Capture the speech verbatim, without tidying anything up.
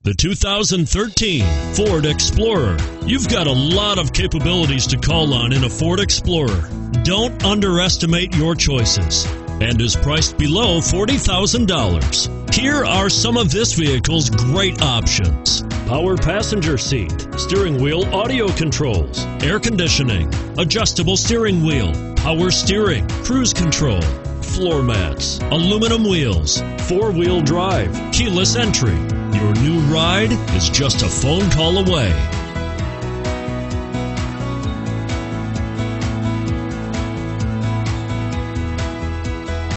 The two thousand thirteen Ford Explorer. You've got a lot of capabilities to call on in a Ford Explorer. Don't underestimate your choices, and is priced below forty thousand dollars. Here are some of this vehicle's great options: power passenger seat, steering wheel audio controls, air conditioning, adjustable steering wheel, power steering, cruise control, floor mats, aluminum wheels, four-wheel drive, keyless entry. Your new ride is just a phone call away.